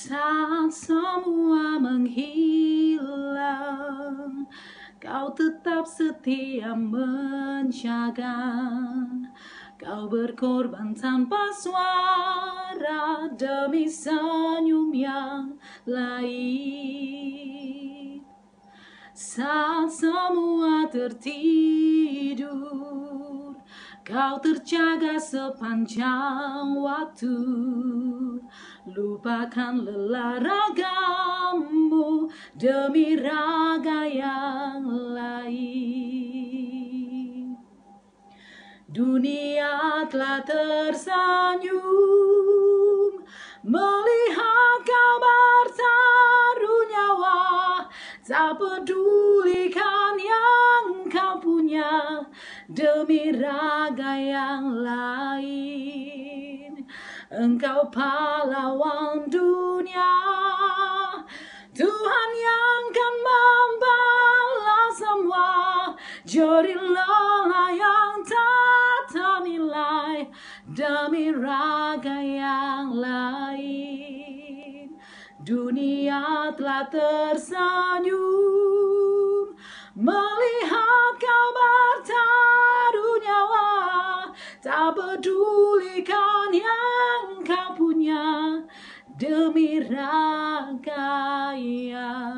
Saat semua menghilang, kau tetap setia menjaga. Kau berkorban tanpa suara demi senyum yang lain. Saat semua tertidur, kau terjaga sepanjang waktu. Lupakan lelah ragamu demi raga yang lain. Dunia telah tersenyum melihat kau bertaruh nyawa. Tak pedulikan yang kau punya demi raga yang lain. Engkau pahlawan dunia, Tuhan yang kan membalas semua jerih lelah yang tak ternilai demi raga yang lain. Dunia telah tersenyum melihat kau bertaruh nyawa. Tak pedulikan yang kau punya demi raga yang